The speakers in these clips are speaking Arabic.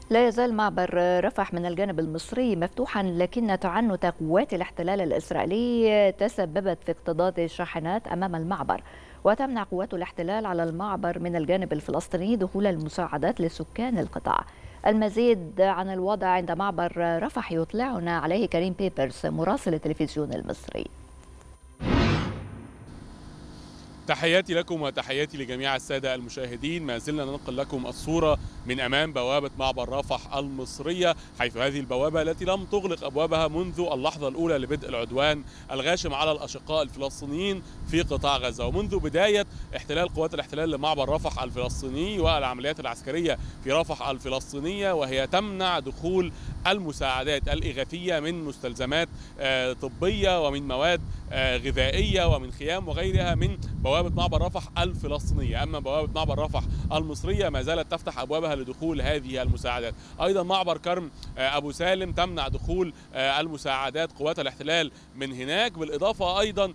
لا يزال معبر رفح من الجانب المصري مفتوحا، لكن تعنت قوات الاحتلال الإسرائيلي تسببت في اكتظاظ الشاحنات أمام المعبر، وتمنع قوات الاحتلال على المعبر من الجانب الفلسطيني دخول المساعدات لسكان القطاع. المزيد عن الوضع عند معبر رفح يطلعنا عليه كريم بيبرس مراسل التلفزيون المصري. تحياتي لكم وتحياتي لجميع السادة المشاهدين. ما زلنا ننقل لكم الصورة من أمام بوابة معبر رفح المصرية، حيث هذه البوابة التي لم تغلق أبوابها منذ اللحظة الأولى لبدء العدوان الغاشم على الأشقاء الفلسطينيين في قطاع غزة، ومنذ بداية احتلال قوات الاحتلال لمعبر رفح الفلسطيني والعمليات العسكرية في رفح الفلسطينية، وهي تمنع دخول المساعدات الإغاثية من مستلزمات طبية ومن مواد غذائية ومن خيام وغيرها من بوابة معبر رفح الفلسطينية. أما بوابة معبر رفح المصرية ما زالت تفتح أبوابها لدخول هذه المساعدات. أيضا معبر كرم أبو سالم تمنع دخول المساعدات قوات الاحتلال من هناك، بالإضافة أيضا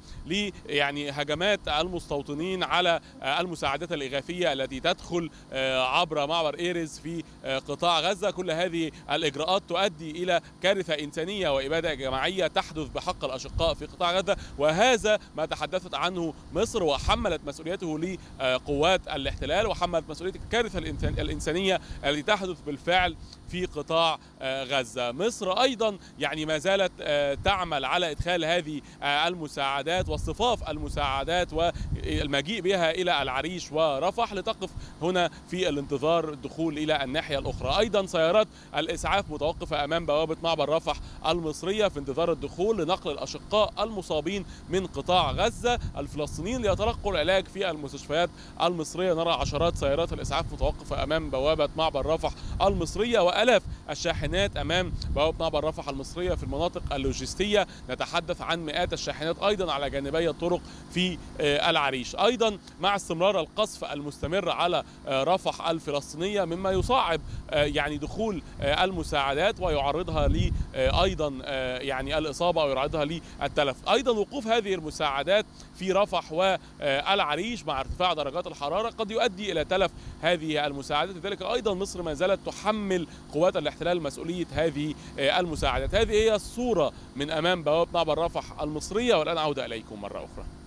هجمات المستوطنين على المساعدات الإغاثية التي تدخل عبر معبر إيرز في قطاع غزة. كل هذه الإجراءات تؤدي إلى كارثة إنسانية وإبادة جماعية تحدث بحق الأشقاء في قطاع غزة، وهذا ما تحدثت عنه مصر وحملت مسؤوليته لقوات الاحتلال، وحملت مسؤولية الكارثة الإنسانية التي تحدث بالفعل في قطاع غزة. مصر أيضا ما زالت تعمل على إدخال هذه المساعدات واصطفاف المساعدات والمجيء بها إلى العريش ورفح لتقف هنا في الانتظار الدخول إلى الناحية الأخرى. أيضا سيارات الإسعاف متوقفة أمام بوابة معبر رفح المصرية في انتظار الدخول لنقل الأشقاء المصابين من قطاع غزة الفلسطينيين ليتلقوا العلاج في المستشفيات المصرية. نرى عشرات سيارات الإسعاف متوقفة أمام بوابة معبر رفح المصرية، وآلاف الشاحنات أمام بوابة معبر رفح المصرية في المناطق اللوجستية. نتحدث عن مئات الشاحنات أيضا على جانبي الطرق في العريش. أيضا مع استمرار القصف المستمر على رفح الفلسطينية مما يصعب دخول المساعدات ويعرضها ل أيضا الإصابة أو يعرضها للتلف. أيضا وقوف هذه المساعدات في رفح والعريش مع ارتفاع درجات الحرارة قد يؤدي إلى تلف هذه المساعدات، لذلك أيضا مصر ما زالت تحمل قوات الاحتلال مسؤولية هذه المساعدات. هذه هي الصورة من أمام بوابة معبر رفح المصرية، والآن عودة إليكم مرة أخرى.